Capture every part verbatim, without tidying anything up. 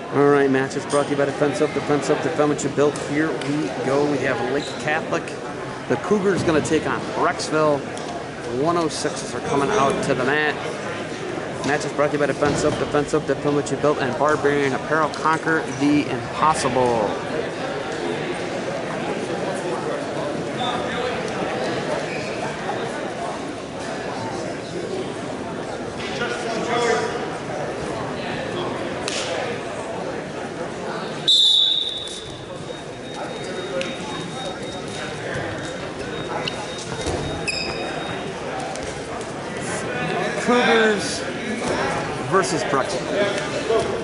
All right, matches brought to you by Defense Up, Defense Up, Defend What You Built. Here we go. We have Lake Catholic. The Cougars going to take on Brecksville. one oh sixes are coming out to the mat. Matches brought to you by Defense Up, Defense Up, Defend What You Built, and Barbarian Apparel. Conquer the impossible. Cougars versus Brecksville.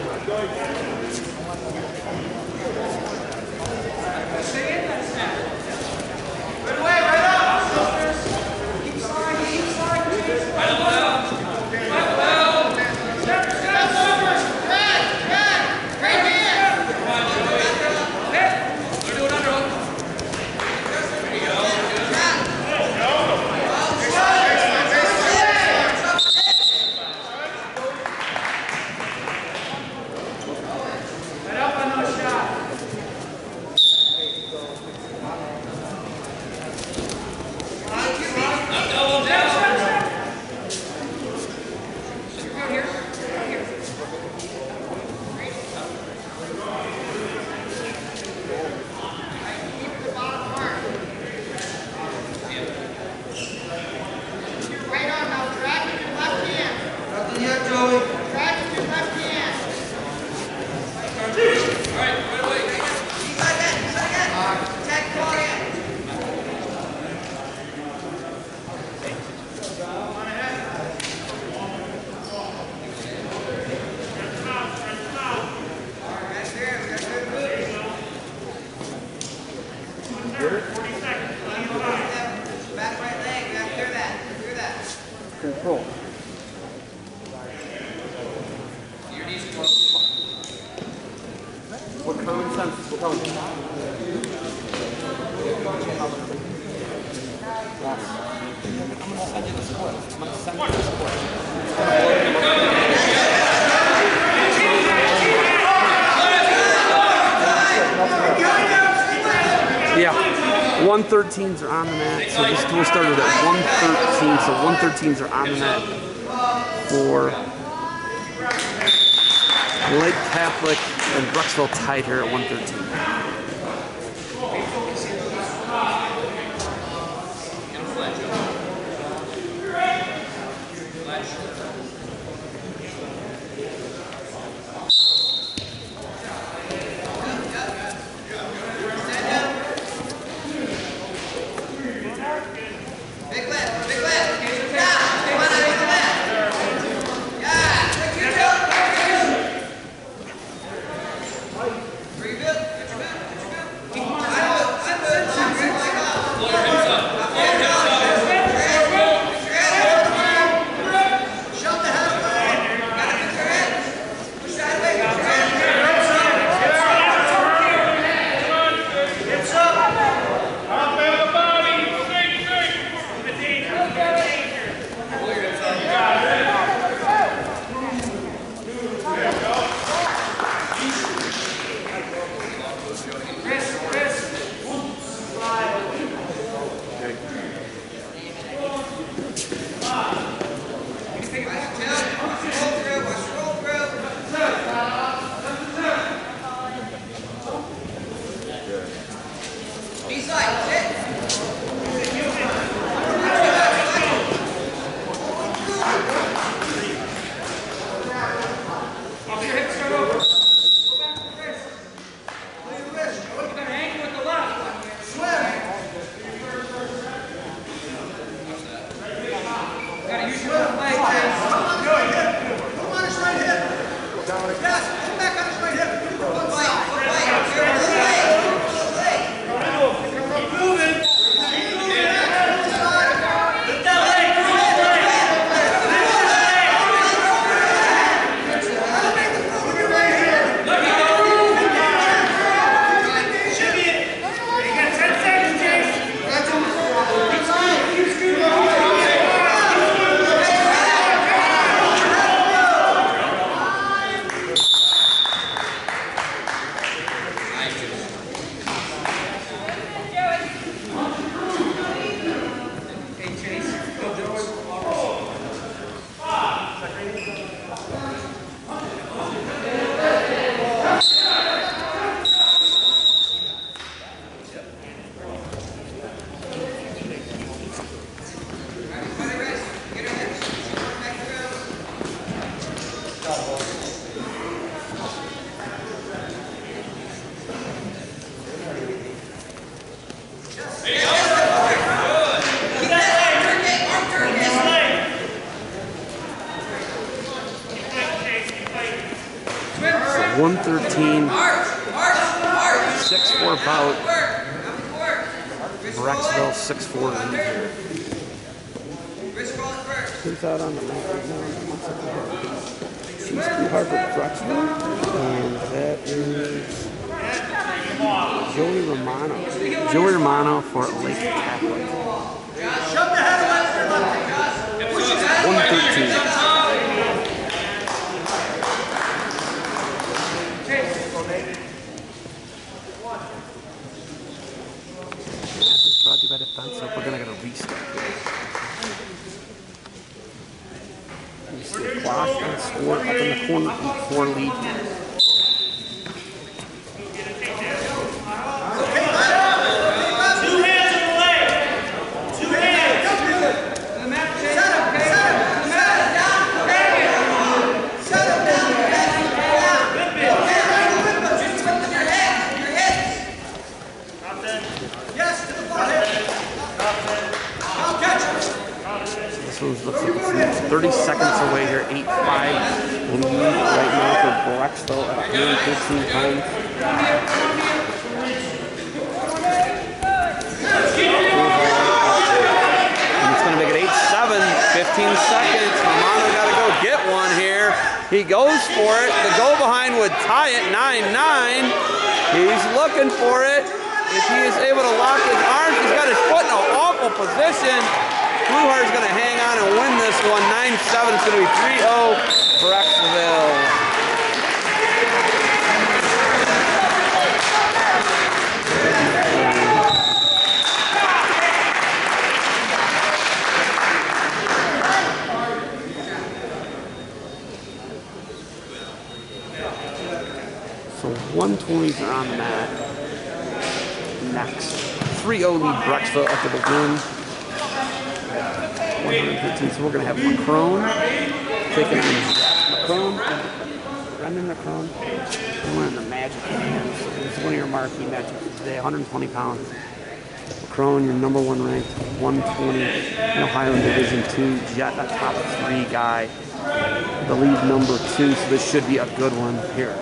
Control. What common sense? What common sense? I'm going to send you the split. I'm going to send you the split. Yeah, one thirteens are on the mat, so this duel started at one thirteen, so one thirteens are on the mat for Lake Catholic, and Brecksville tied here at one thirteen. one thirteen, six four bout. Brecksville six four lead here. Who's out on the mat right now? She's too hard for Brecksville. And that is Joey Romano. Joey Romano for Lake Catholic. one thirteen. Match is brought to you by Defense, so we're going to get a restart here. You see a clock and score up in the corner, four lead here. Looks like it's thirty seconds away here, eight five lead right now for Brecksville at one fifteen pounds. And it's going to make it eight seven, fifteen seconds. Romano got to go get one here. He goes for it. The go behind would tie it, nine nine. He's looking for it. If he is able to lock his arms, he's got his foot in an awful position. Blueheart's going to hang on and win this one. nine seven. It's going to be three oh Brecksville. So one twenties are on the mat. Next. three oh lead Brecksville after the win. one fifteen, so we're going to have Macron taking on Macron, Brendan Macron. We're wearing the Magic hands. It's one of your marquee matches today, one twenty pounds. Macron, your number one ranked, one twenty in Ohio in Division two. Jet, a top three guy. The lead number two, so this should be a good one here.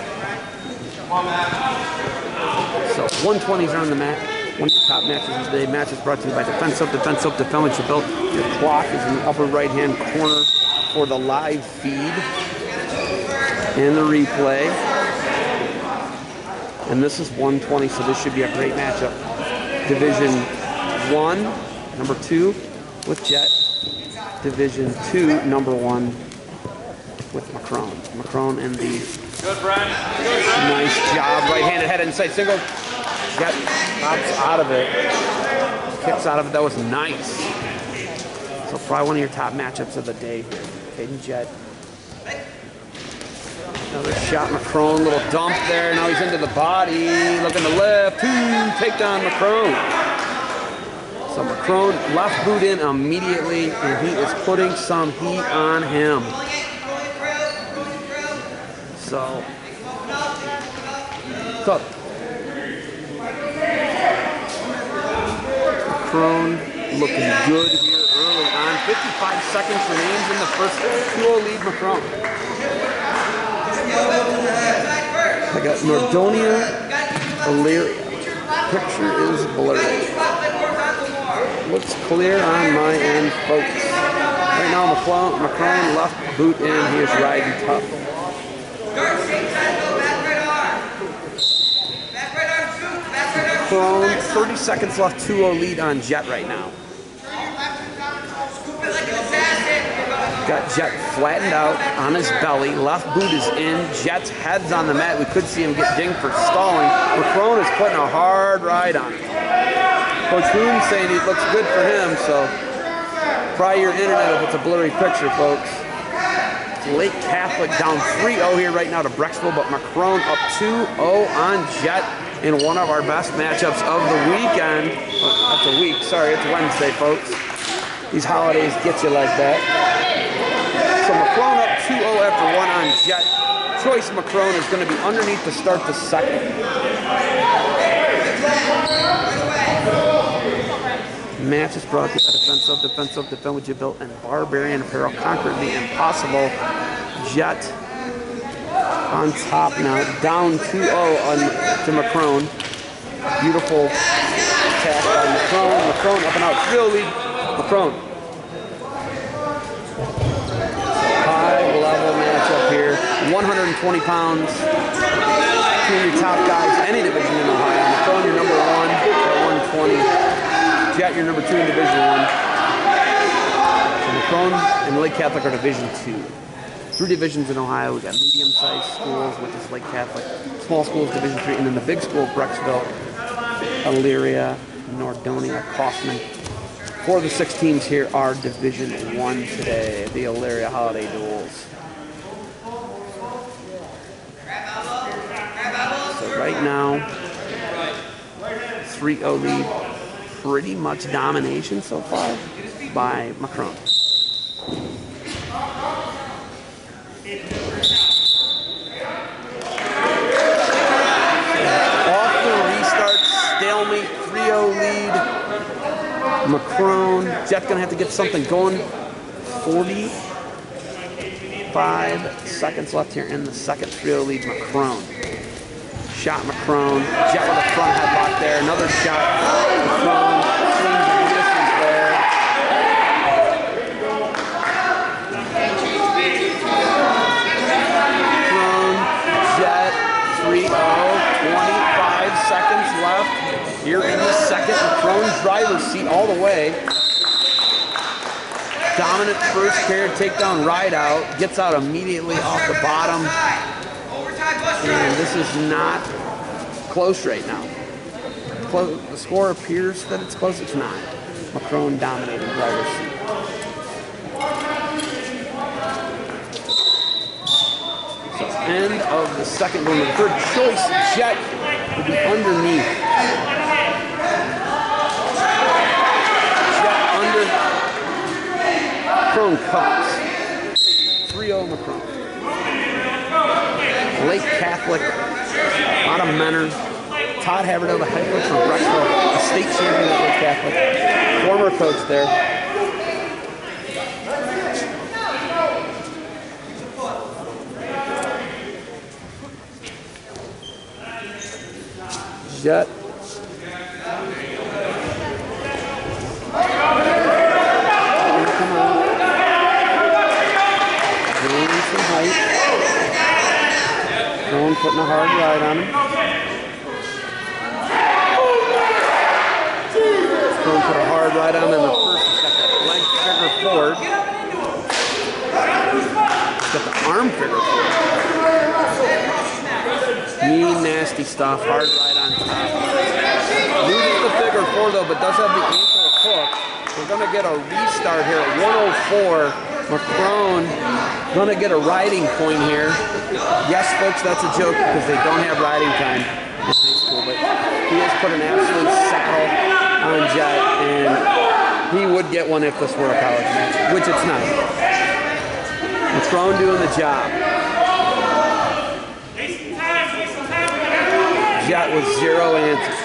So one twenties are on the mat. One of the top matches of the day. Match is brought to you by Defense Up, Defense Up, Defend What You Built. Your clock is in the upper right-hand corner for the live feed and the replay. And this is one twenty, so this should be a great matchup. Division one, number two, with Jet. Division two, number one, with Macron. Macron in the Good, Brian. Good, Brian. Nice job. Right-handed head inside single. Jet pops out of it. Kicks out of it. That was nice. So probably one of your top matchups of the day here. Caden Jet. Another shot, Macron. Little dump there. Now he's into the body. Looking to lift. Two. Take down Macron. So Macron left boot in immediately, and he is putting some heat on him. So, so Macron looking good here early on. fifty-five seconds remains in the first. two oh lead Macron. I got Nordonia, Illyria. Picture is blurry. Looks clear on my end, folks. Right now, Macron, Macron left boot in. He is riding tough. Macron, thirty seconds left, two oh lead on Jet right now. Got Jet flattened out on his belly. Left boot is in. Jet's head's on the mat. We could see him get dinged for stalling. Macron is putting a hard ride on him. Coach Boone saying it looks good for him, so try your internet if it's a blurry picture, folks. Lake Catholic down three oh here right now to Brecksville, but Macron up two oh on Jet in one of our best matchups of the weekend. Oh, that's a week, sorry, it's Wednesday, folks. These holidays get you like that. So Macron up two oh after one on Jet. Choice Macron is going to be underneath to start the second. Match is brought to you by Defense Up, Defense Up, Defend What You Built, and Barbarian Apparel. Conquered the impossible. Jet on top now, down two oh on to Macron. Beautiful attack by Macron. Macron up and out, three oh lead. Macron. High level matchup here. one hundred twenty pounds. Two of your top guys, any division in Ohio. Macron, your number one at one twenty. Jet, your number two in Division One. So Macron and Lake Catholic are Division Two. Three divisions in Ohio. We got medium-sized schools, which is Lake Catholic. Small schools, Division Three, and then the big school, Brecksville, Elyria, Nordonia, Kaufman. Four of the six teams here are Division One today. The Elyria Holiday Duels. So right now, three oh lead. Pretty much domination so far by Macron. Off the restart, stalemate, three oh lead. Macron. Jet's gonna have to get something going. forty-five seconds left here in the second. three oh leads Macron. Shot Macron. Jet with a front headlock there. Another shot. Macron. Swings and misses there. Macron. Jet. three oh. twenty-five seconds left here in the second. Macron's driver's seat all the way. Dominant first pair takedown ride out. Gets out immediately off the bottom. And this is not close right now. Close, the score appears that it's close. It's not. Macron dominating driver's seat. So end of the second going to the third. Choice Jet will be underneath. Jet under. Macron cuts. three oh Macron. Lake Catholic, out of Menor. Todd Haverhill, the head coach from Brecksville, a state champion at Lake Catholic. Former coach there. Jet. Come on. Gaining some height. No one putting a hard ride on him. Someone put a hard ride on him in the first. He's got that leg figure forward. He's got the arm figure forward. Mean, nasty stuff. Hard ride on top. Loses the figure four though, but does have the ankle hook. We're going to get a restart here at one oh four. Macron gonna get a riding point here. Yes, folks, that's a joke because they don't have riding time in high school, but he has put an absolute saddle on Jet, and he would get one if this were a college match, which it's not. Macron doing the job. Jet with zero answers.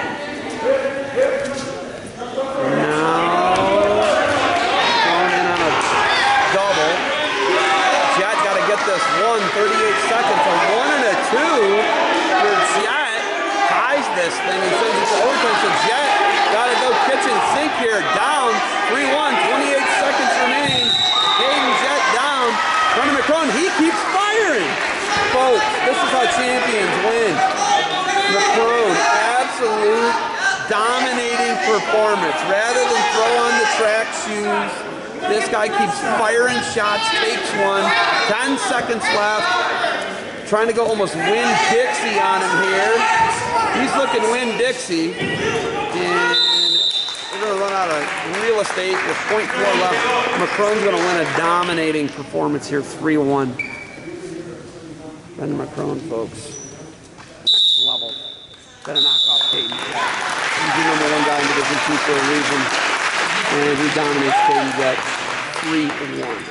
This one, thirty-eight seconds, a one and a two for Jet. Ties this thing and sends it to overtime. So Jet got to go kitchen sink here. Down, three one, twenty-eight seconds remain. Hayden Jet down. Front of Macron, he keeps firing. Folks, this is how champions win. Macron, absolute dominating performance. Rather than throw on the track shoes, this guy keeps firing shots, takes one, ten seconds left. Trying to go almost Winn-Dixie on him here. He's looking Winn-Dixie. And we're going to run out of real estate with point four left. Macron's going to win a dominating performance here, three one. Brendan Macron, folks. Next level. Better knock off Hayden. He's the number one guy in Division Two for a reason. And he dominates Hayden Jet three one.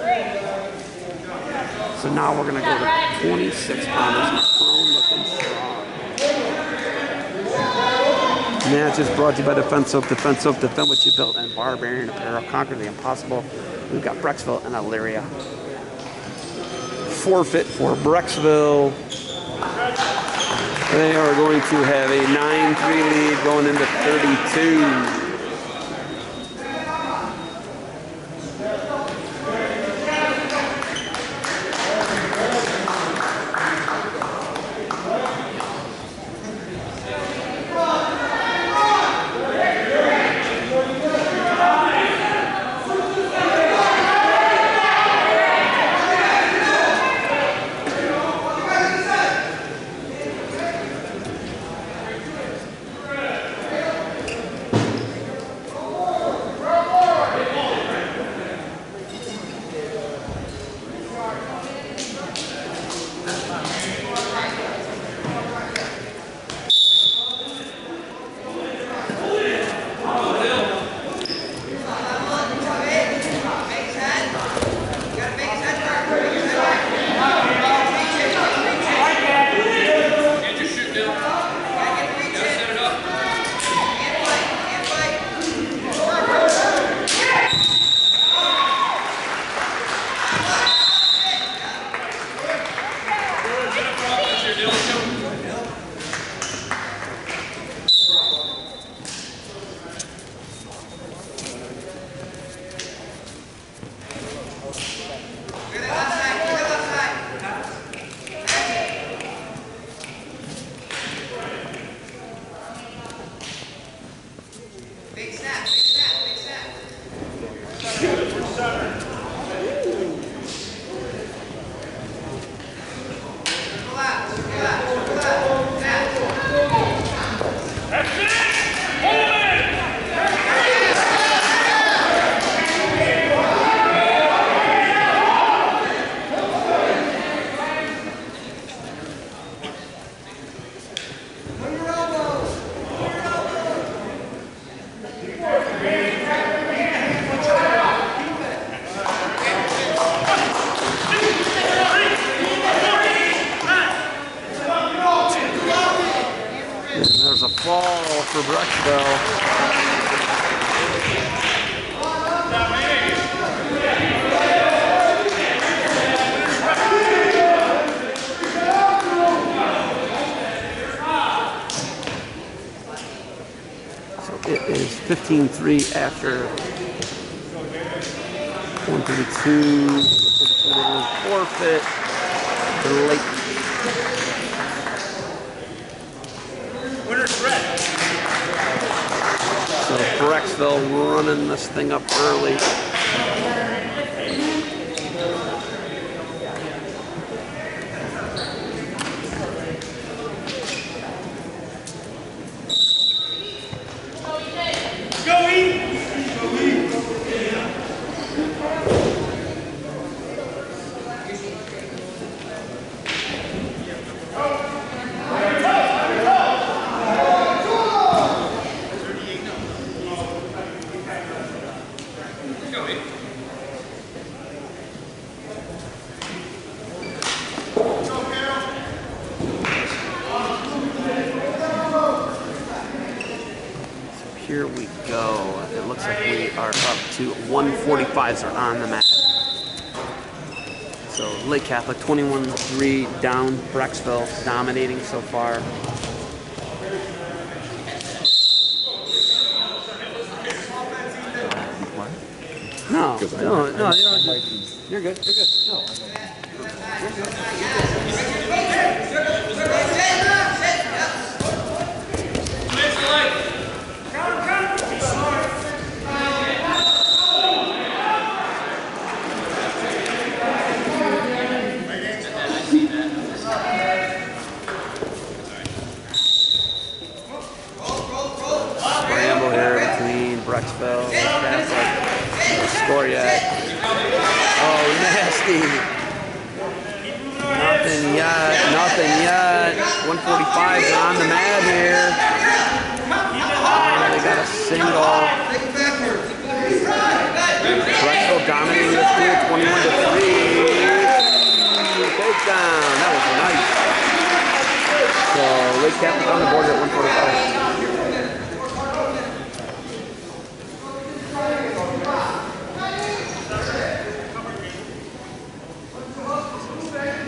So now we're going to go to twenty-six pounders. Macron looking strong. Match is brought to you by Defense Soap. Defense Soap, defend what you built, and Barbarian Apparel. Conquer the impossible. We've got Brecksville and Elyria. forfeit for Brecksville. They are going to have a nine three lead going into thirty-two. There's a fall for Brecksville. So it is fifteen three after one thirty-two. Forfeit to the Lake. So Brecksville running this thing up early. Here we go. It looks like we are up to one forty-fives are on the mat. So Lake Catholic twenty-one three down, Brecksville dominating so far. No, no, no, you're good. You're good. You're good. No. You're good. Scramble here between Brecksville and Catholic. No score yet. Oh, nasty. Nothing yet. Nothing yet. one forty-fives are on the mat here. Oh, they got a single. Brecksville dominating the school twenty-one to three. Takedown. That was nice. So Lake Catholic on the board at one forty-five. Thank you.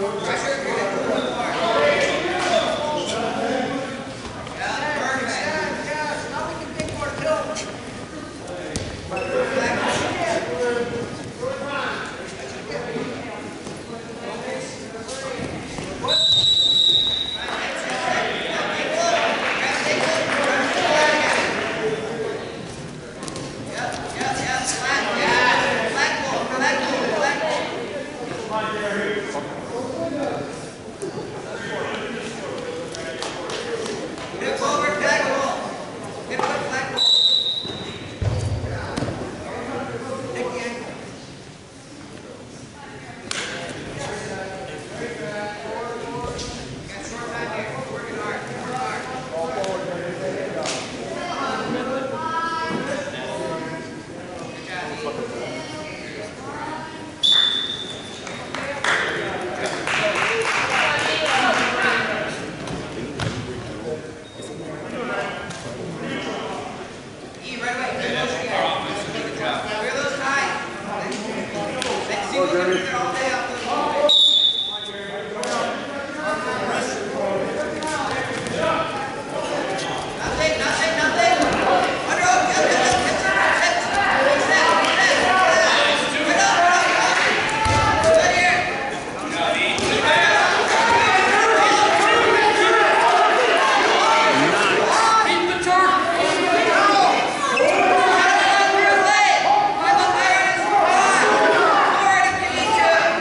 Nice.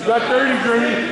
got thirty, Jeremy.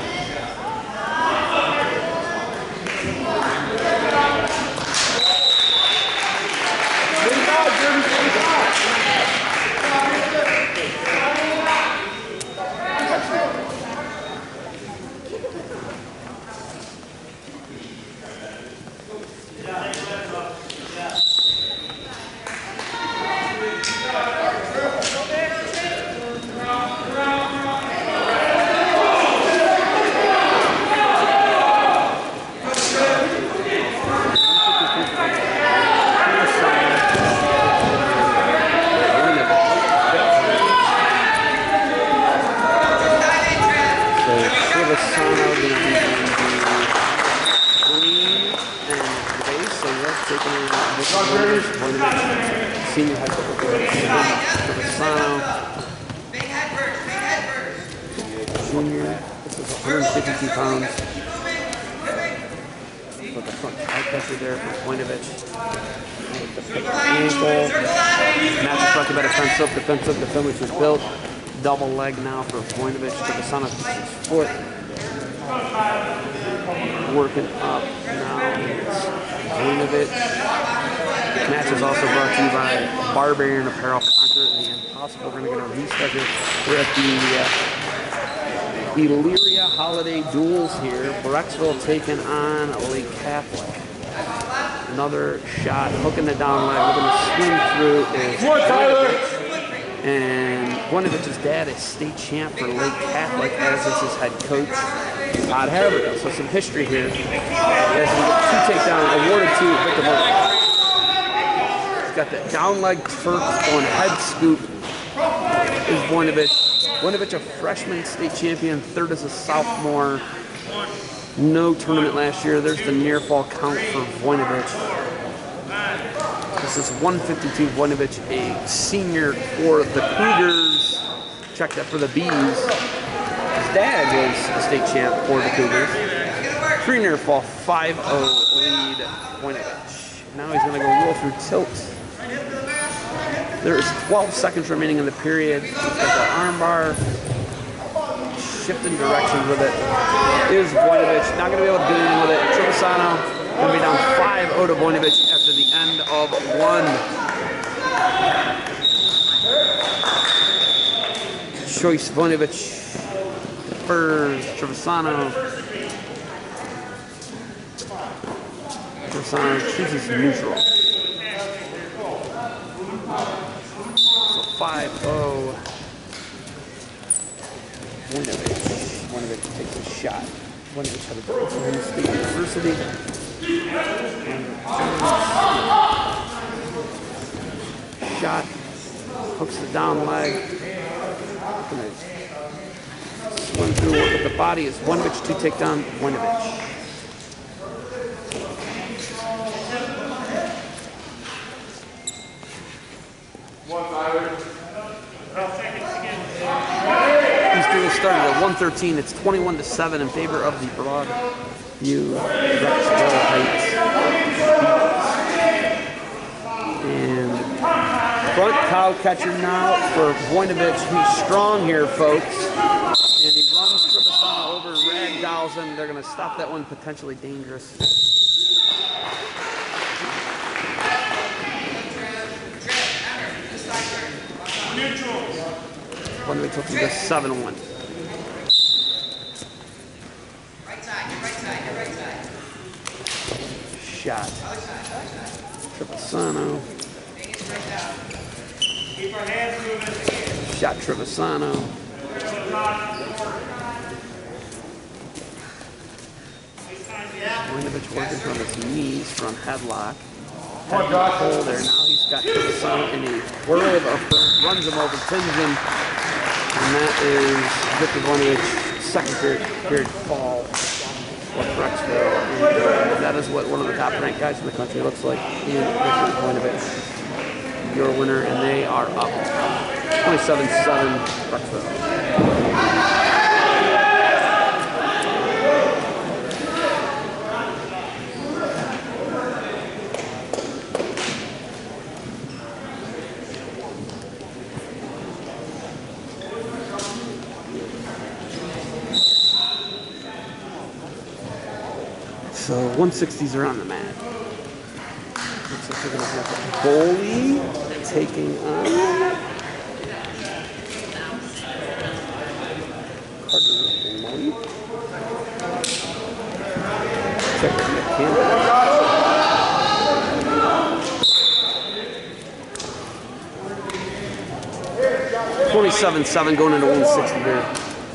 Senior high school player, Trevisano. Junior, this is one hundred fifty-two pounds. Put the front high pressure there for Voinovich. Ankle. Match is brought to you by defensive, defensive, defensive, which is built. Double leg now for Voinovich. Trevisano puts his foot. Working up now. Voinovich. Match is also brought to you by Barbarian Apparel, Conquer the Impossible. We're going to get a restart here. We're at the uh, Illyria Holiday Duels here. Brecksville taking on Lake Catholic. Another shot, hooking the down leg. We're going to swing through is Voinovich. And Voinovich's dad is state champ for Lake Catholic, as is his head coach, Todd Haverhill. So some history here. As we get two takedowns awarded to Victor Voinovich. Got that down leg Turk on head scoop is Voinovich. Voinovich, a freshman state champion, third as a sophomore. No tournament last year. There's the near fall count for Voinovich. This is one fifty-two Voinovich, a senior for the Cougars. Check that for the Bees. His dad was a state champ for the Cougars. Three near fall, five oh lead Voinovich. Now he's going to go roll through tilt. There's twelve seconds remaining in the period. He's got the armbar. Shifting direction with it is Voinovich. Not going to be able to do anything with it. Trevisano going to be down five oh to Voinovich after the end of one. Choice Voinovich defers Trevisano. Trevisano chooses neutral. five oh. Voinovich. Voinovich takes a shot. Voinovich had a goal from Penn State University. Shot. Hooks the down leg. Gonna swim through, work with the body. Is Voinovich to take down Voinovich. Started at one thirteen. It's twenty-one to seven in favor of the Broadview Brecksville Heights. And front cow catcher now for Voinovich. He's strong here, folks. And he runs Trevisano over, ragdolls him. They're going to stop that one, potentially dangerous. Voinovich took him to seven one. Shot. Trevisano. Shot Trevisano. Voinovich working from his knees from headlock. Headlock hold there. Now he's got Trevisano in a whirl of earth, runs him over, pins him. And that is Victor Voinovich's second period, period fall. With Brecksville. And that is what one of the top ranked guys in the country looks like in Victor Voinovich. Your winner, and they are up twenty-seven seven Brecksville. So one sixties are on the mat. Looks like we're going to have Boley taking on Carter Mooney. Check the mechanic. twenty-seven seven going into one sixty here.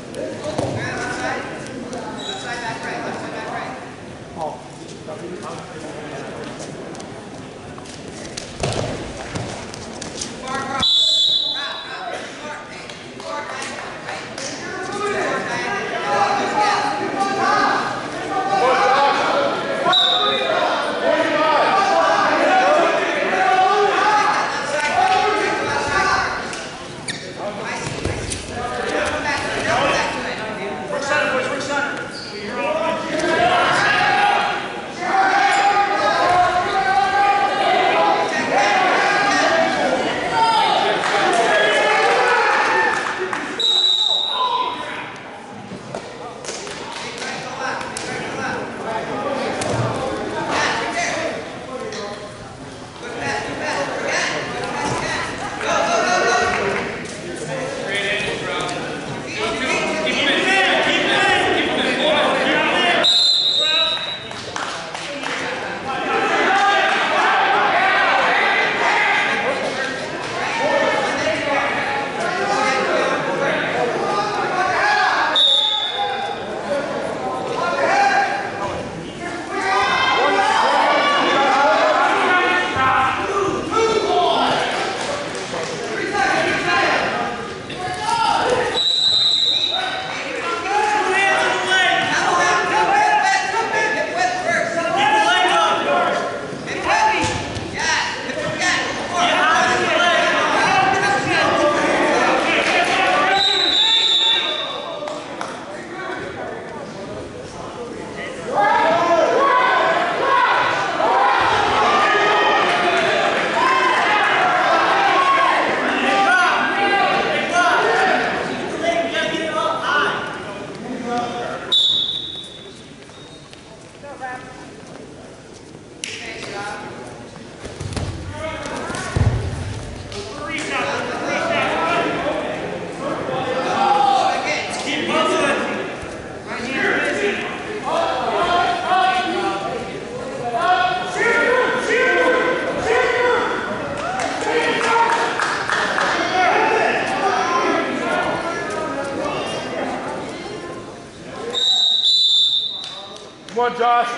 Come on, Josh.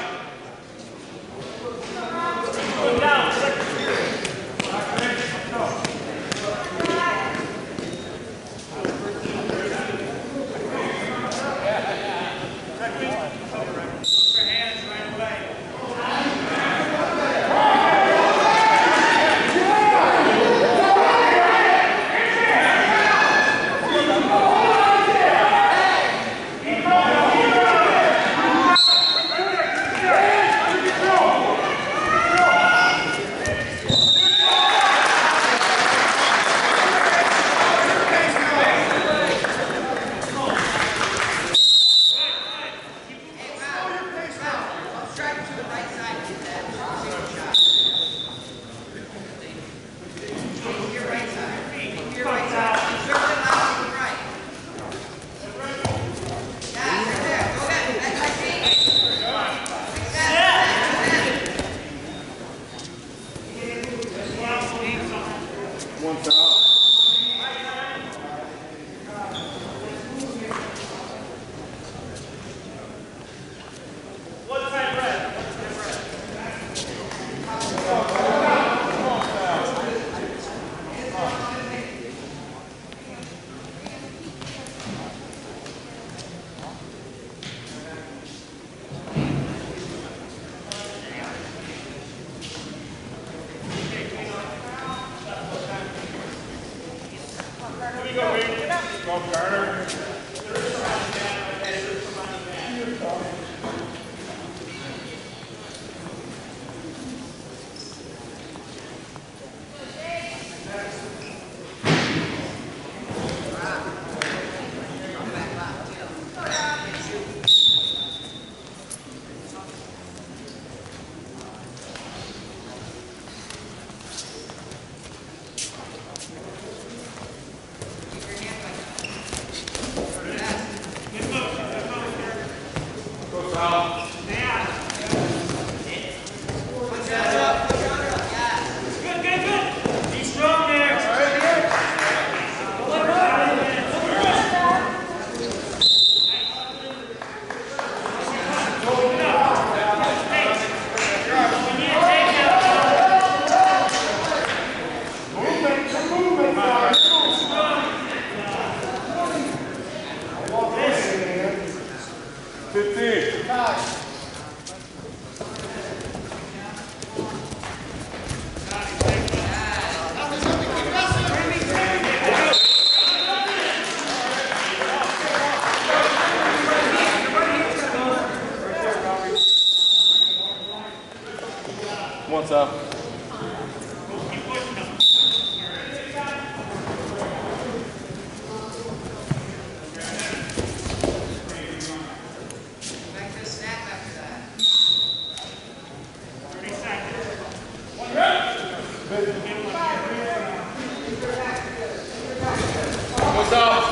What's up?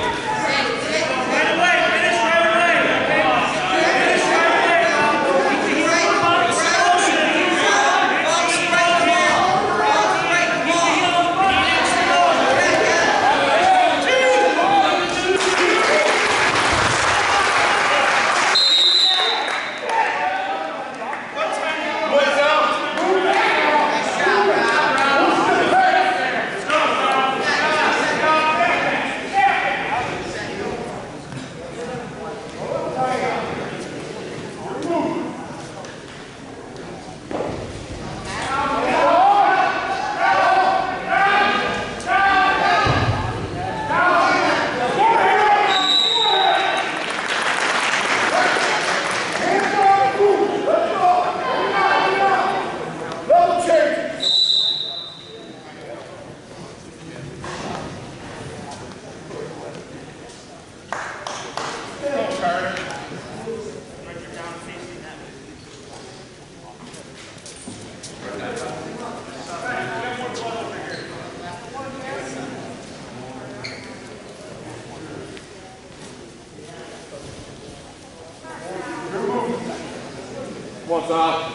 What's up?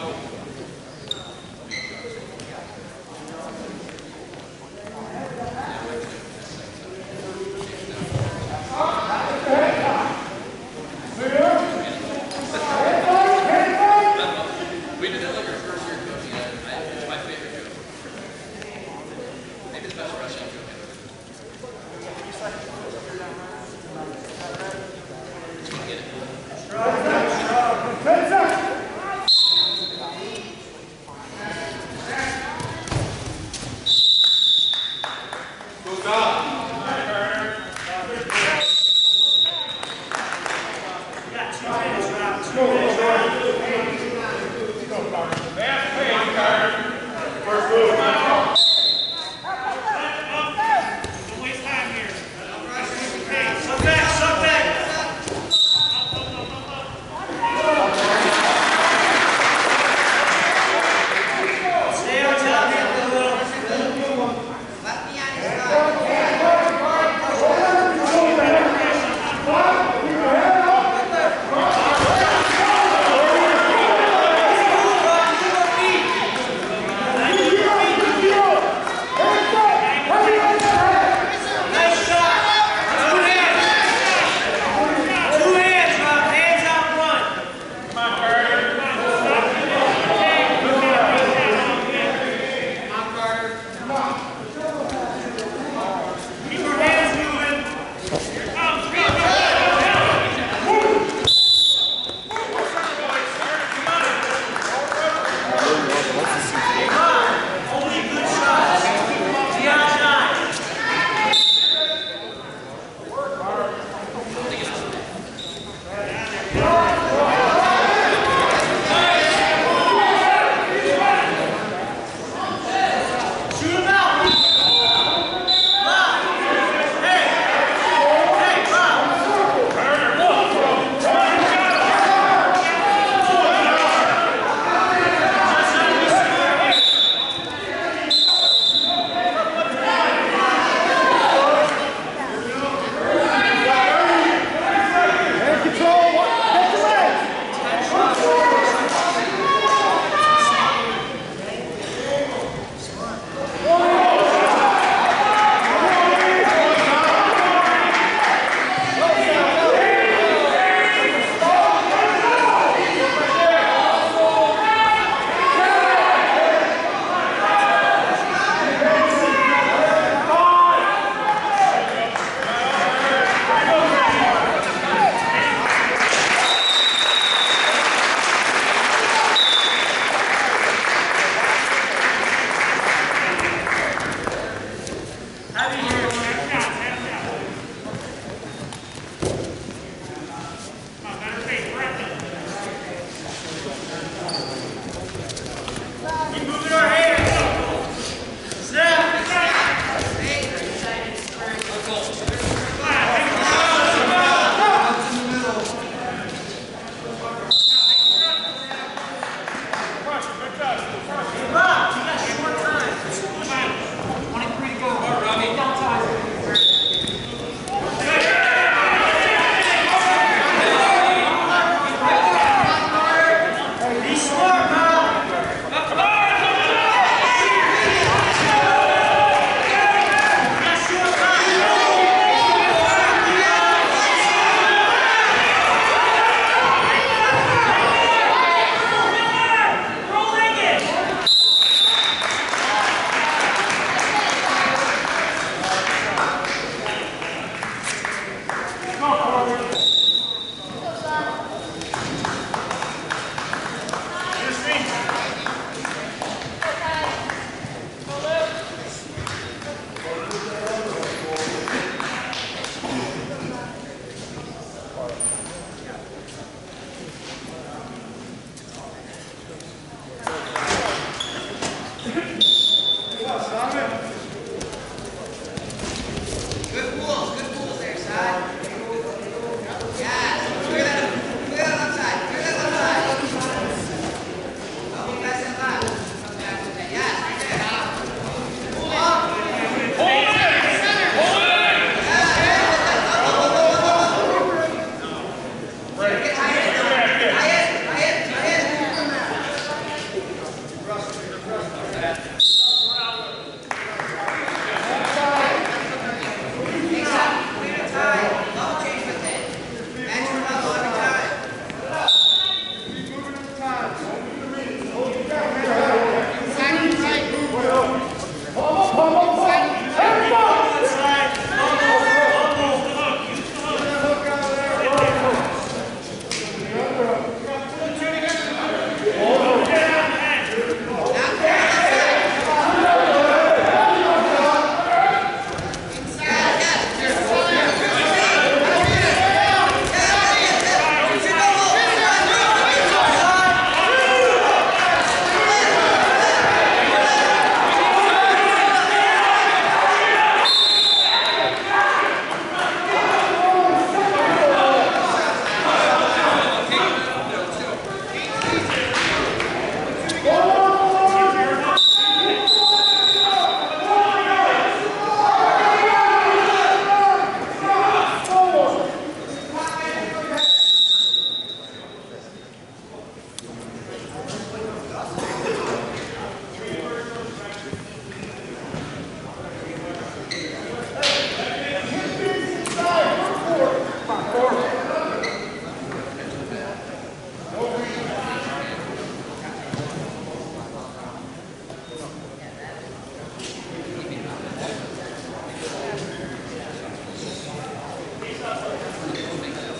Stay on top of the little.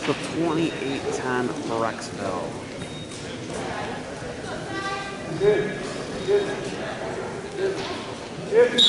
So twenty-eight ten Brecksville. Good. Good. Good. Good.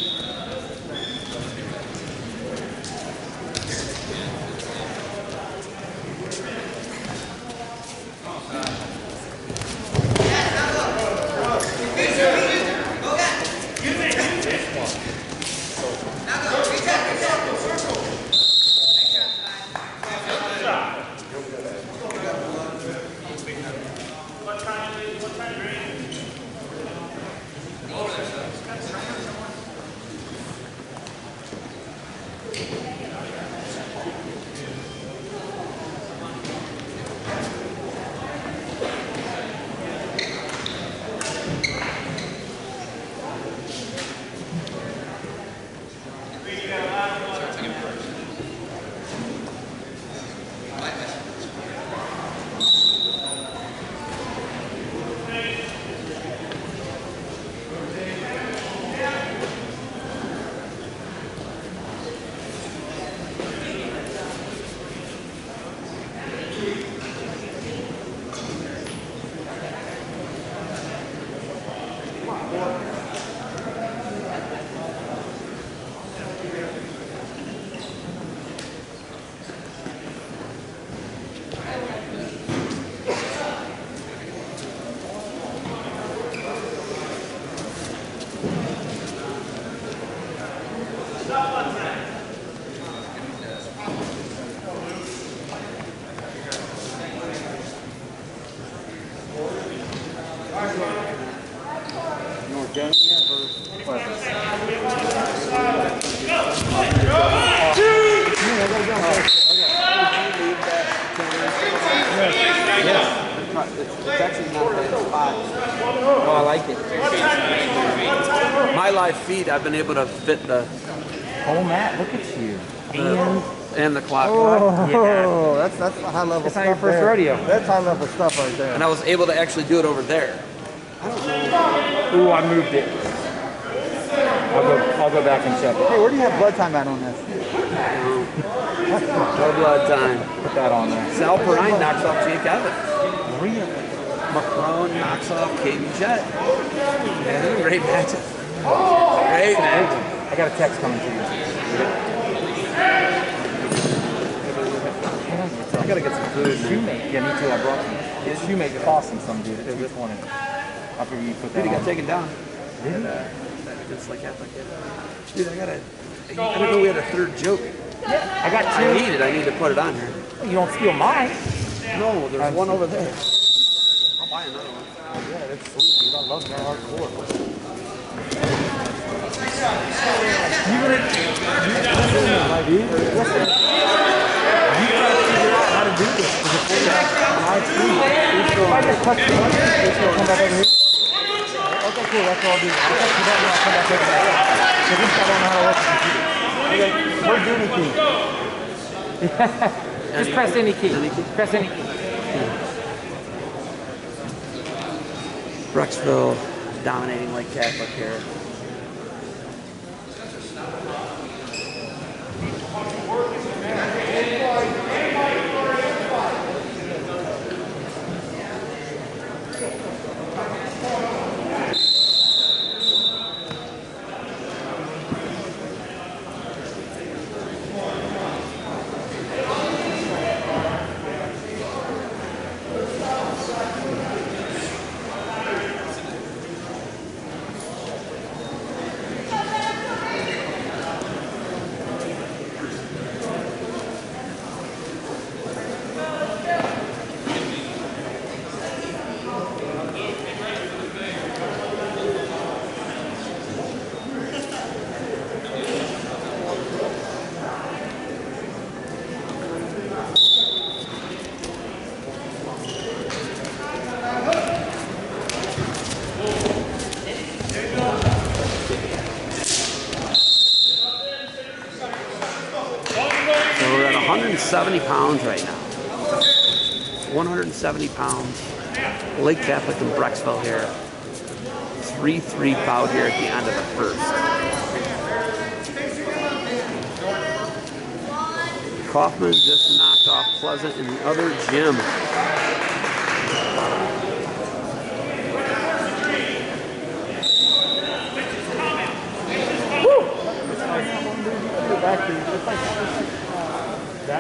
It's actually not a bad spot. Oh, I like it. My live feed, I've been able to fit the Oh, Matt, look at you. and and the clock. Oh, Yeah. that's that's high level That's stuff. not your first there. rodeo. That's high level stuff right there. And I was able to actually do it over there. Ooh, I moved it. I'll go. I'll go back and check it. Hey, where do you have blood time at on this? No blood time. Put that on there. Sal Perrine knocks off Jake Evans. Really? Macron knocks off Katie Jett. Yeah, great matchup. Great match. I got a text coming to you. I gotta get some food. Shoemake. Yeah, me too. I brought some. His shoemake cost him some, dude. It's two twenty. I figured you put that Dude, he on. got taken down. Did he? Uh, It's like that, like that. Dude, I gotta. I didn't know we had a third joke. I got I two. need it. I need to put it on here. You don't steal mine. No, there's one over there. I'll buy another one. Yeah, that's sweet, dude. I love that hardcore. You gonna, my dude? Listen. You gotta figure out how to do this. My team. If I just touch the button, it's gonna come back over here. Okay, cool. That's all I'll do. I'll touch the button and I'll come back over there. Because this guy don't know how to work the computer. Okay, where's the any key? Just press any key. Any key? Press any key. Brecksville dominating Lake Catholic here. one hundred seventy pounds right now. one hundred seventy pounds. Lake Catholic and Brecksville here. three three bout here at the end of the first. Kaufman just knocked off Pleasant in the other gym. Back to it's like that.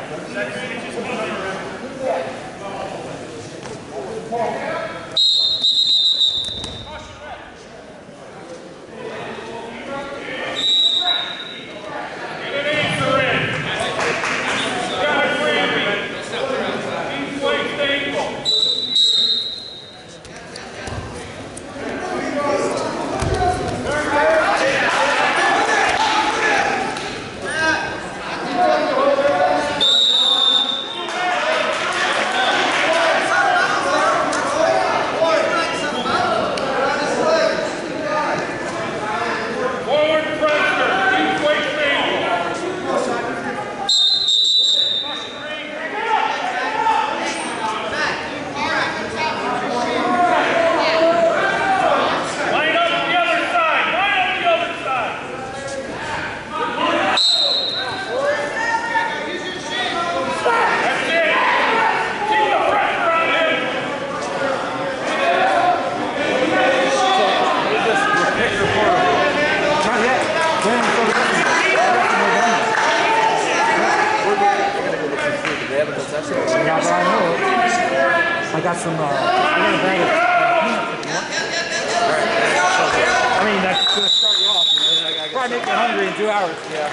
I got some, uh, I got a bag of I mean, that's going to start you off. You know? Probably make you hungry in two hours. Yeah.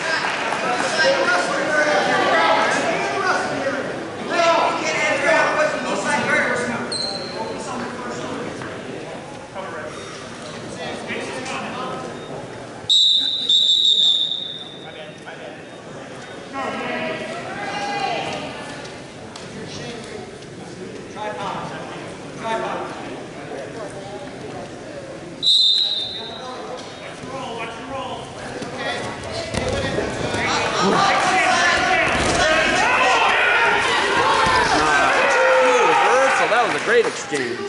That was a great exchange.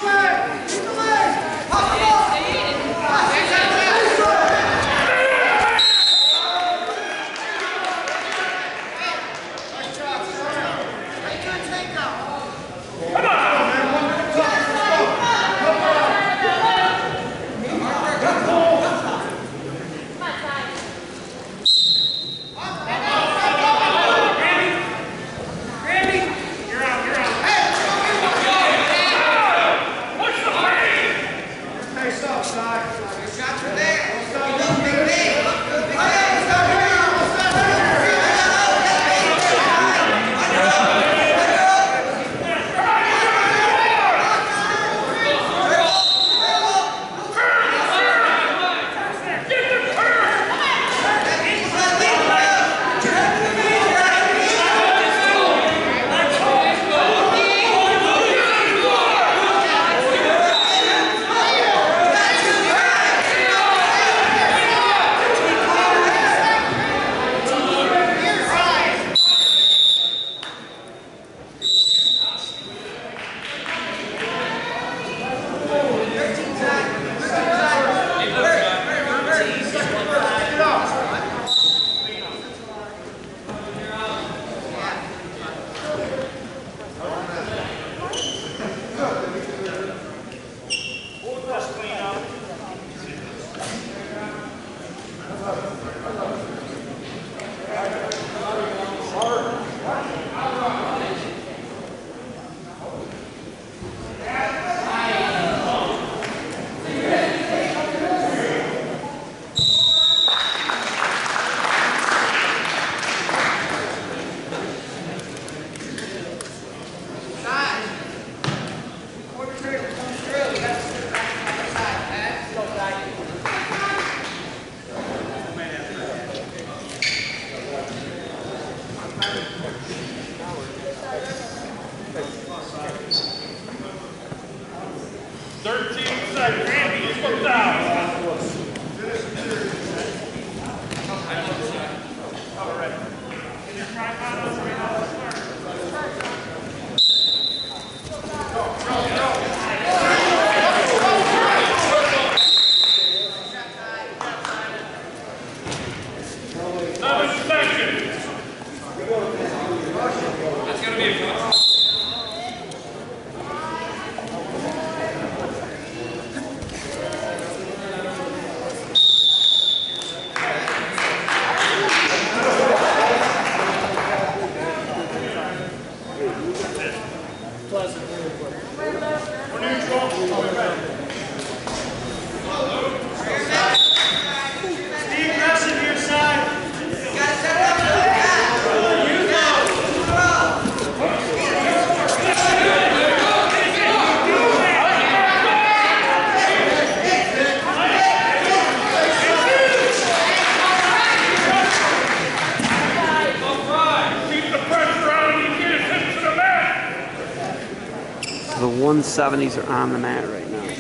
one seventies are on the mat right now.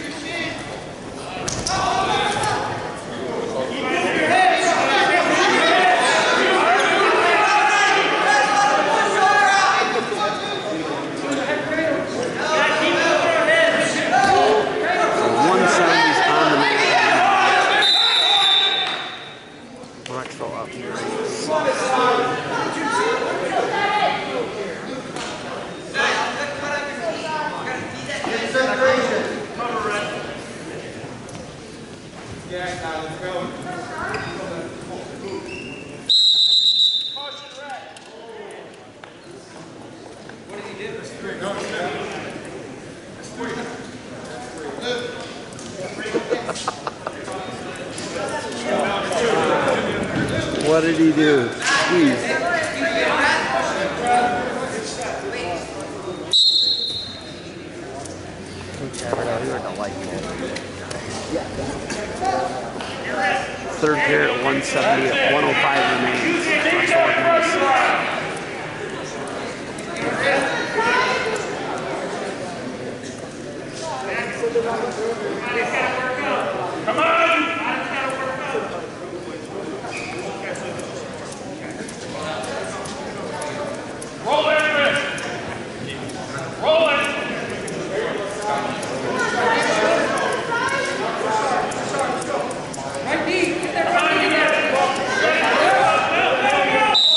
one seventies on the mat. Brecksville up here. What did he do? Jeez. Third period at one seventy at one oh five remains. Brecksville at ninety-six. Come on! Roll it, Chris! Roll it! Right knee, get that right knee there!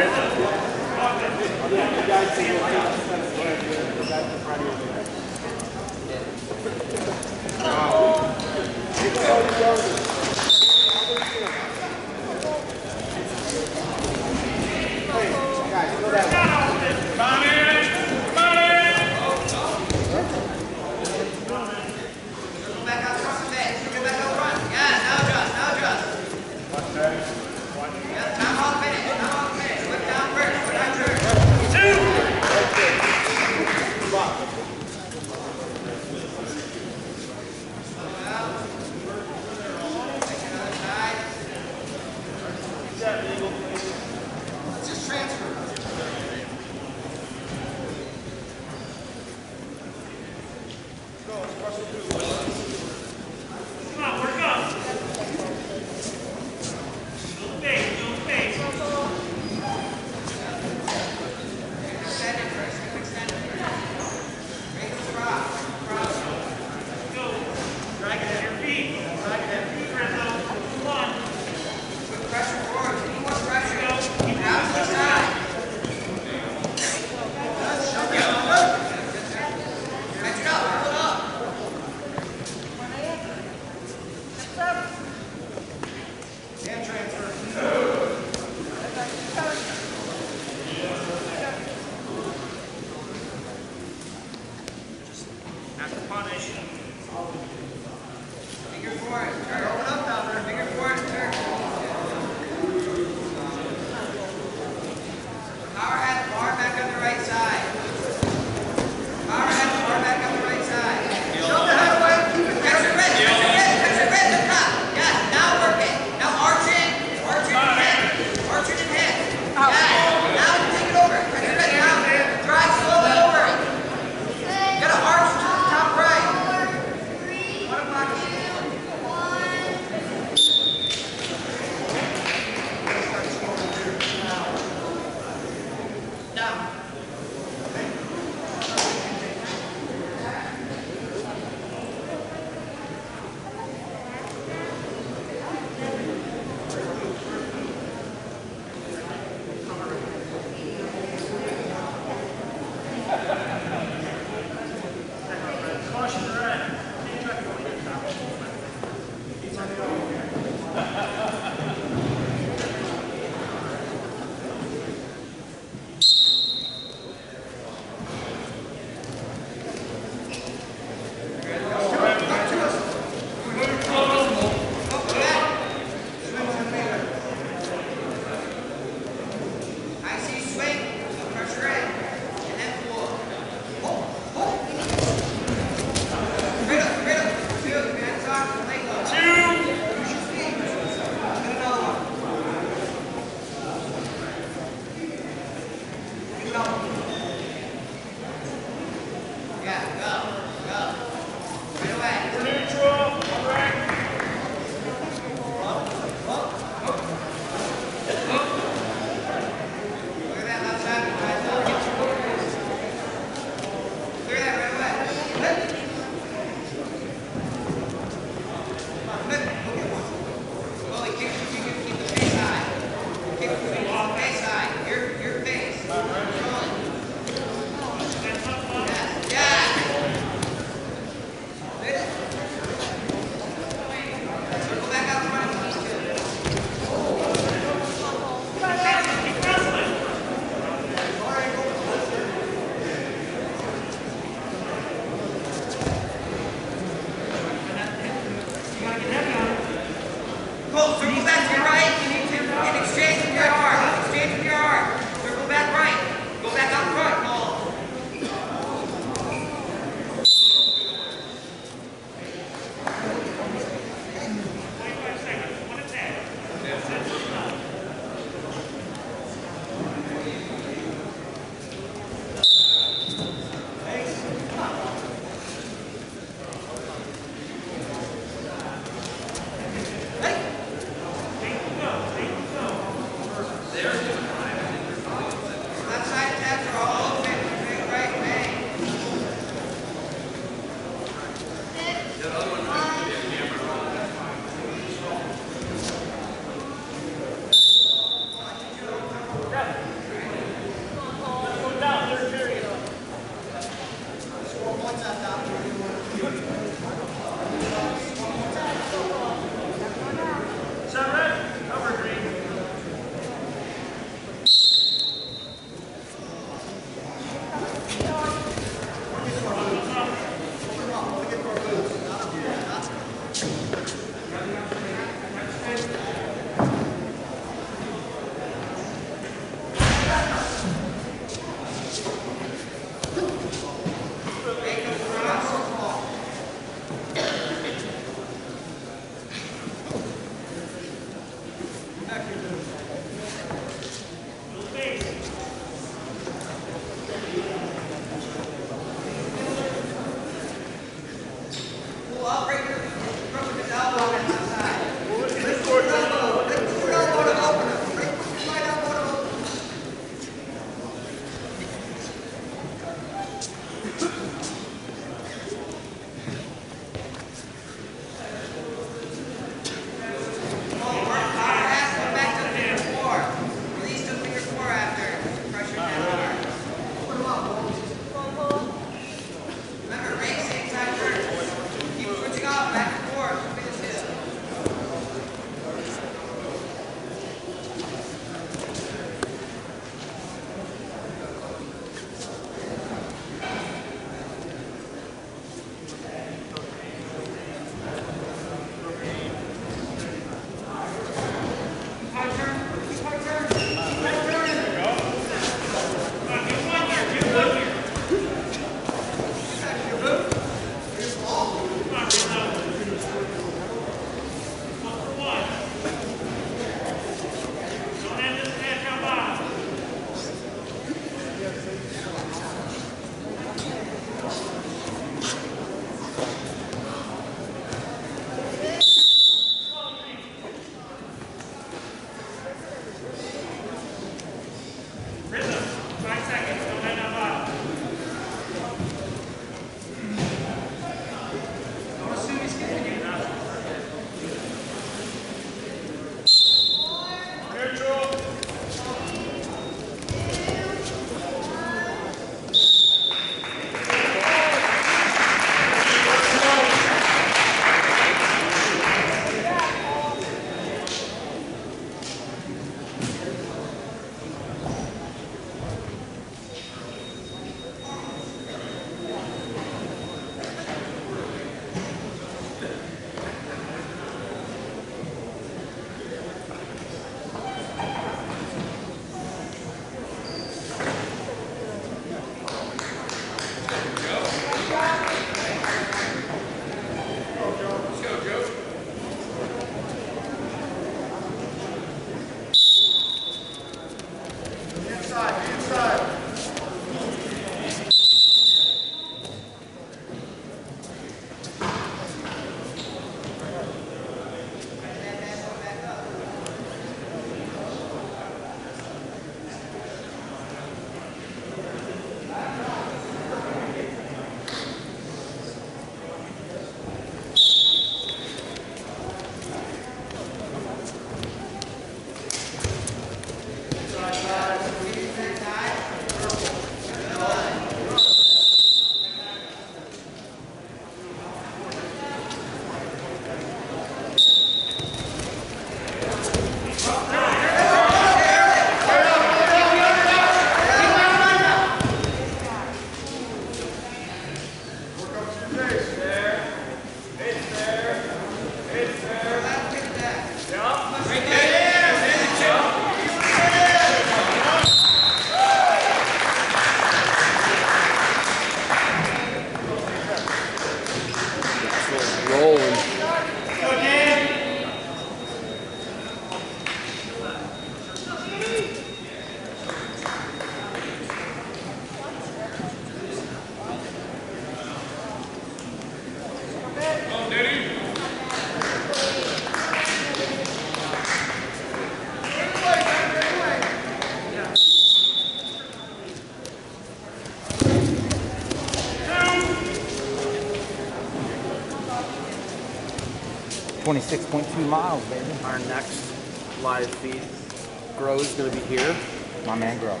twenty-six point two miles, baby. Our next live feed, Grove's going to be here. My man Grove.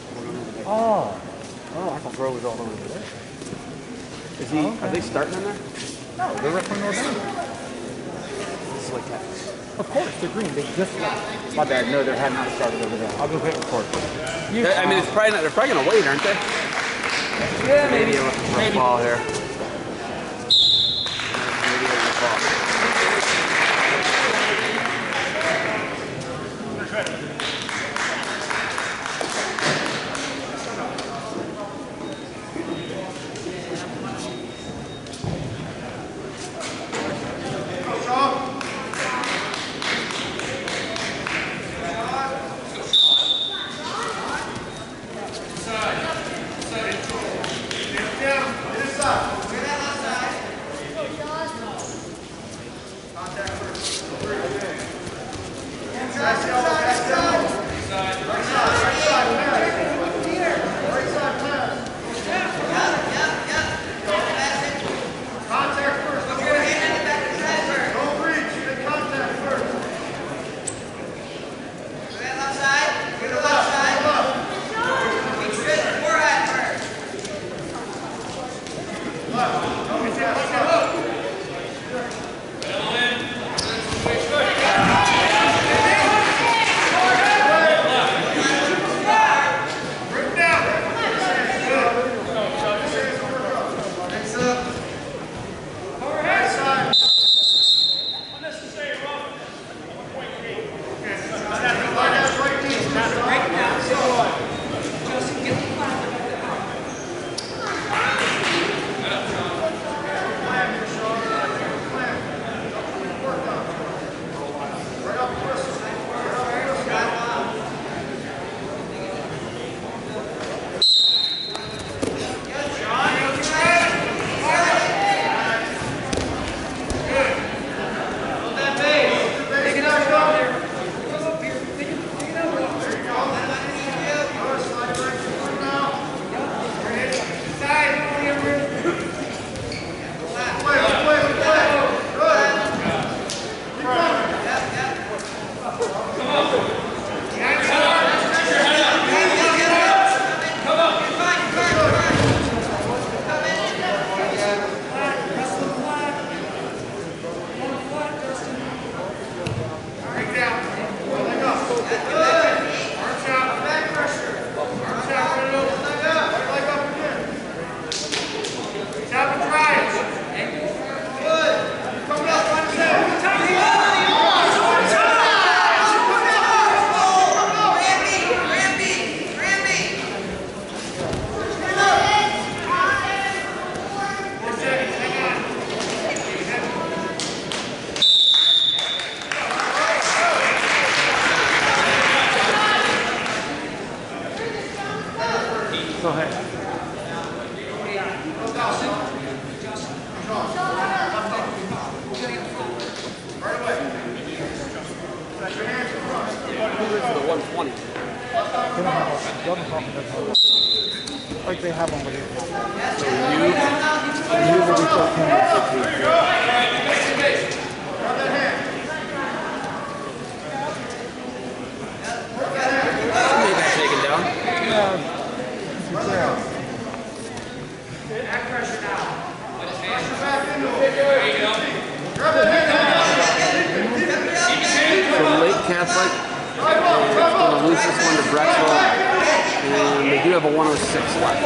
Oh. Oh, I thought Grove was all over there. Is he? Oh, okay. Are they starting in there? No, they're wrestling North End. It's like that. Of course, they're green. They just left. My bad. No, they had not started over there. I'll go hit record. You, They- I mean, it's probably not, they're probably going to wait, aren't they? yeah, Maybe maybe. a rough Maybe. ball here. Maybe a rough ball. Contact first. Inside, So hey. The one twenty. Like they have over here. So you, You will be fourteen or sixteen. made that taken down. Yeah. So Lake Catholic is going to lose this one to Brecksville, and they do have a one oh six left.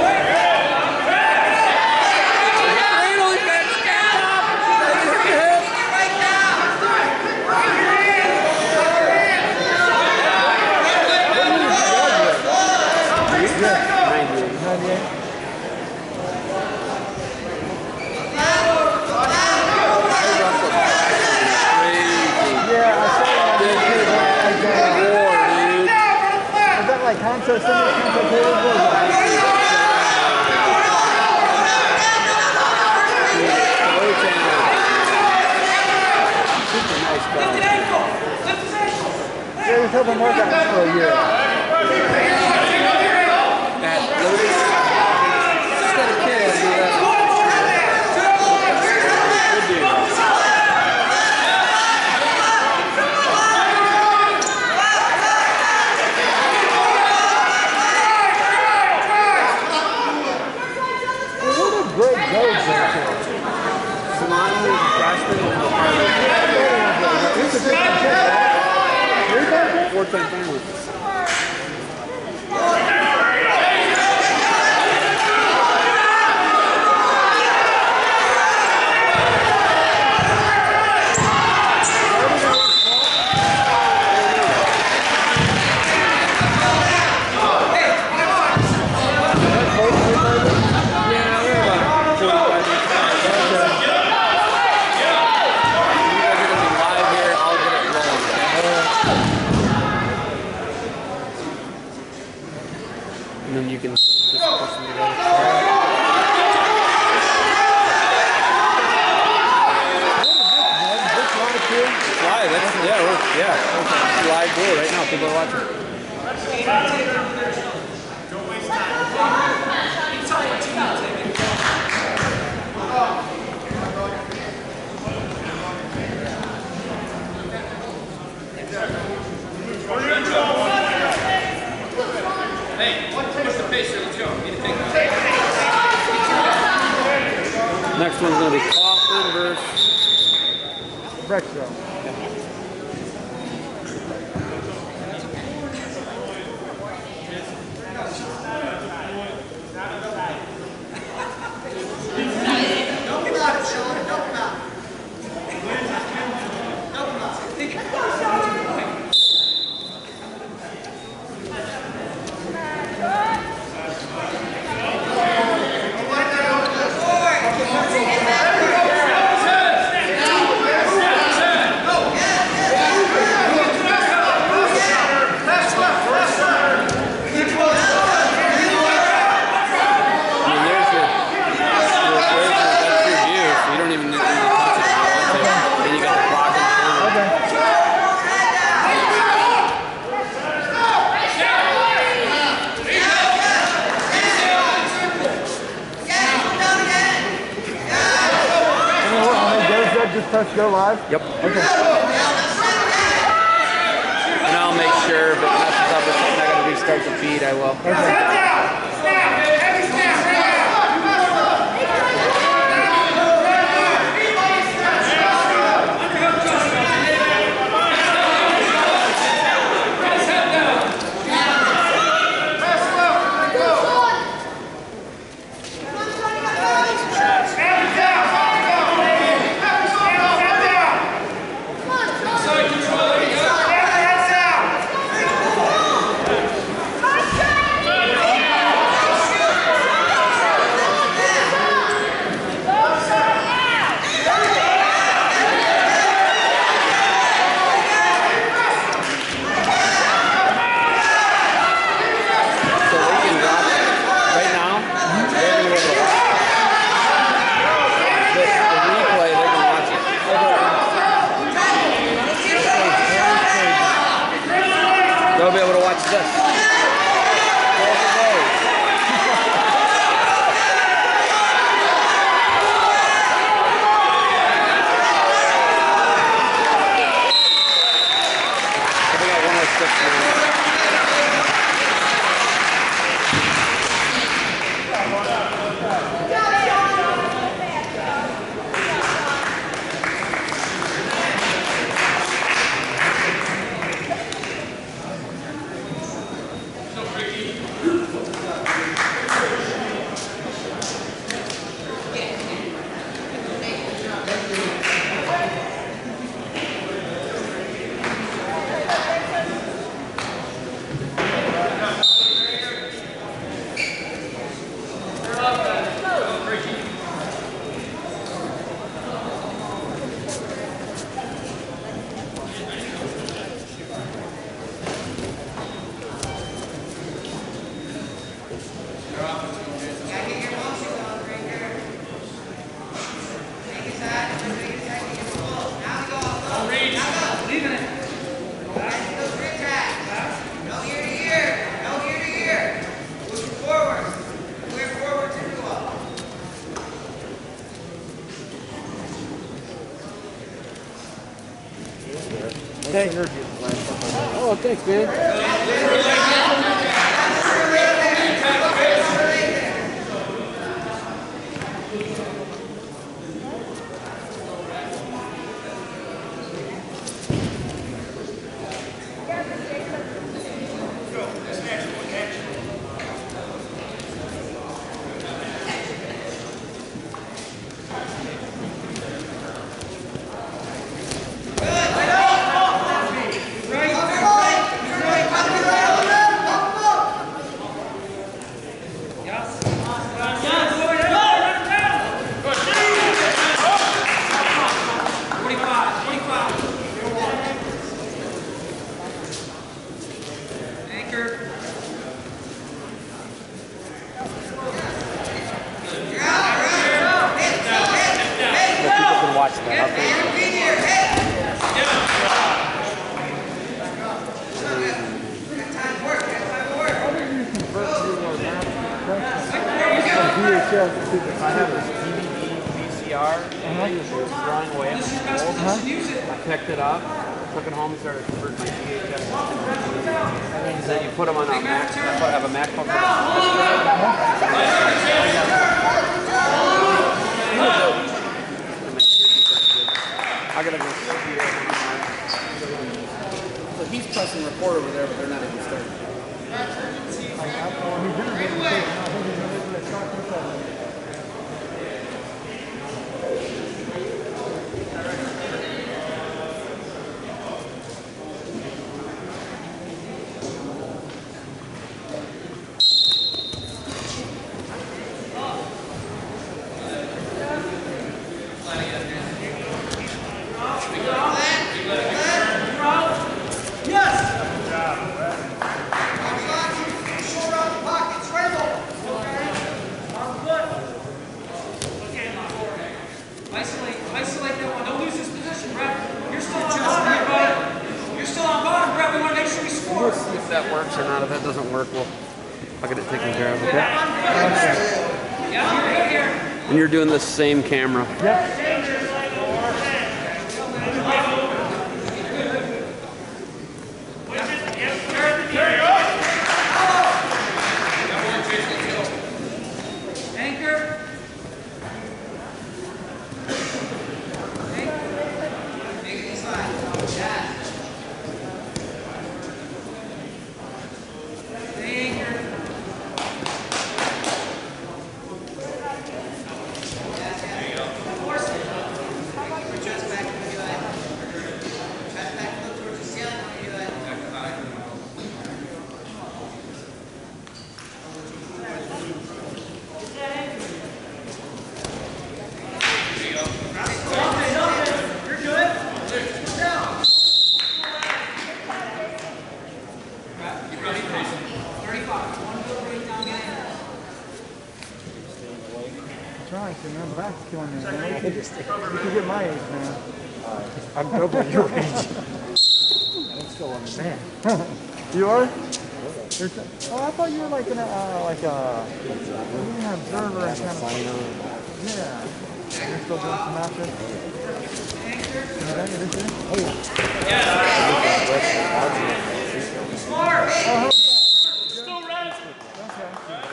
Like Concho, similar Concho tables. Super nice guy. Yeah, he's helping work out for a year. At Liberty, just got a kid. Good dude. Great goals there. Simon, freshman, He's a big kid, right? four-time finalist. And then you can just push them together. Live, that's, yeah, we're, yeah. It's live board right now. People are watching. Don't waste time. Hey, push the pace here, let's go. Need to take that. Next one's going to be Kaufman versus Brecksville. Just press go live? Yep. Okay. And I'll make sure if it messes up or something, I gotta restart the feed, I will. Okay. Control. Hey. Oh, thanks, man. Watch that. I have this D V D V C R. Uh-huh. I was drawing away at my school. Uh-huh. I picked it up, took it home, and started converting my V H S. And then you put them on a Mac. That's why I have a MacBook. I gotta go see it. So he's pressing record over there, but they're not even starting. If that works or not. If that doesn't work, we'll I'll get it taken care of, okay? Okay. And you're doing the same camera. Yep. Trying to remember that's killing me. Man. You can get my age, man. Uh, I'm double your age. I'm still on the man. You are? Oh, I thought you were like in a uh, like a an observer and kind of. Yeah. You're still doing some matches. Oh yeah. Oh, still red. Okay.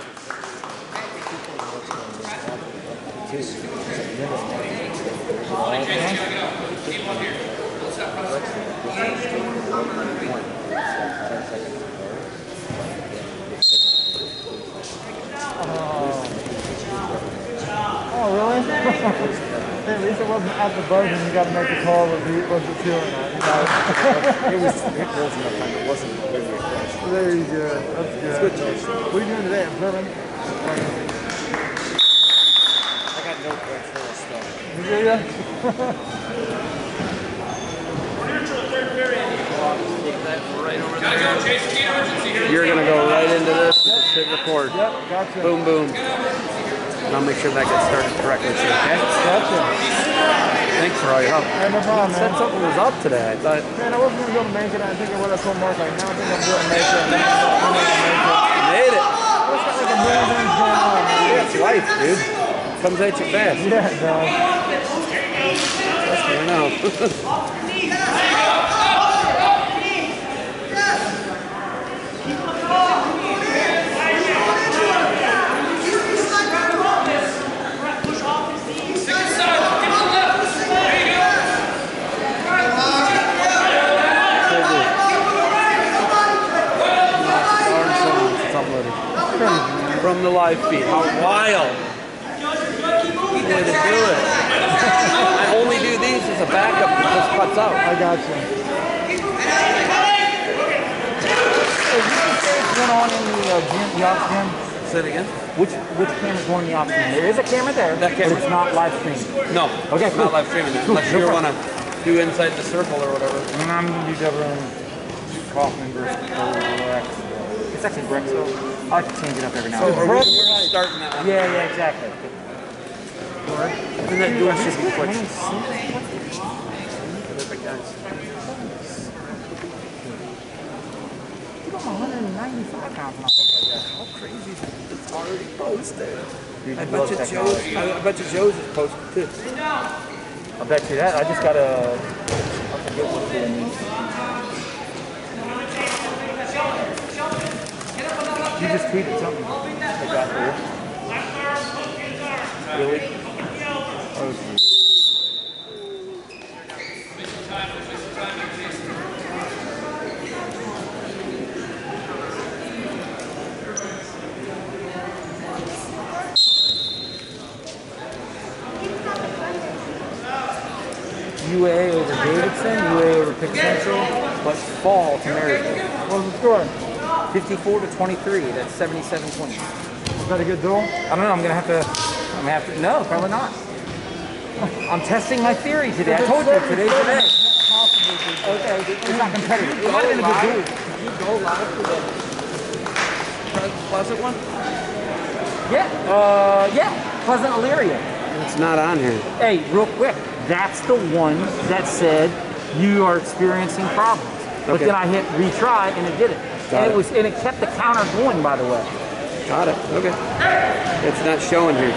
Oh, really? Hey, at least it wasn't at the buzzer and you got to make a call was it was it two or not. You know? It was it wasn't a time, it wasn't really a question. There you go. That's good. It's good choice. What are you doing today? Observing? I got no points for this stuff. You do ya? Right over Gotta there. go, Jason. Need emergency here. You're gonna go right into this. Just hit record. Yep, gotcha. Boom, boom. And I'll make sure that gets started correctly too, okay? Gotcha. Thanks for all your help. Hey, no problem, You said man. something was up today. I thought Man, I wasn't going to be able to make it. I think I would have told Mark, like, now I think I'm going to make it. I'm going to make it. you made it. I was got like a million things going on, man. Yeah, it's life, dude. Comes at you fast. Yeah, it does. Trust me, I know. buddy. Crazy. From the live feed. How wild. Way to do it. I only do these as a backup. It just cuts out. I got you. Hey, what's going on in the uh, gym, the ops gym? Say it again. Which which camera's going in the ops gym? There is a camera there, That camera. but it's not live streamed. No. Okay, It's cool. not live streaming. Cool. Unless No you problem. want to do inside the circle or whatever. And I'm going to do double run Kaufman versus Brecksville. It's actually Brecksville. I like to change it up every now So and then. are we starting that one? Yeah, yeah, exactly. And that dual should be quick. You got one hundred ninety-five pounds and I look like that. How crazy is that? It's already posted. Dude, I you bet love you technology. Joe's. I bet you Joe's is posted too. I bet you that. I just got a. I forget what the name is. You just tweeted something like that for you. Really? Oh, geez. U A over Davidson, U A over Pick Central, but fall to Marysville. What was the score? fifty-four to twenty-three. That's seventy-seven points. Is that a good duel? I don't know. I'm gonna have to. I'm gonna have to. No, probably not. I'm testing my theory today. I told you today's the day. Okay, it's not competitive. It might have been a good duel. Did you go live for the Ple- Pleasant one? Yeah. Uh, yeah. Pleasant Elyria. It's not on here. Hey, real quick. That's the one that said you are experiencing problems. But Okay. then I hit retry and it did it. Got and it it. was and it kept the counter going, by the way. Got it. Okay. It's not showing here.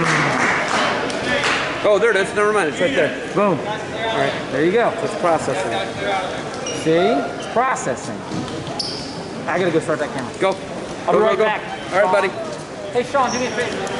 Oh, there it is. Never mind. It's right there. Boom. All right. There you go. It's processing. See? It's processing. I gotta go start that camera. Go. I'll Go, be right go, go. back. All right, buddy. Hey, Sean, do me a favor.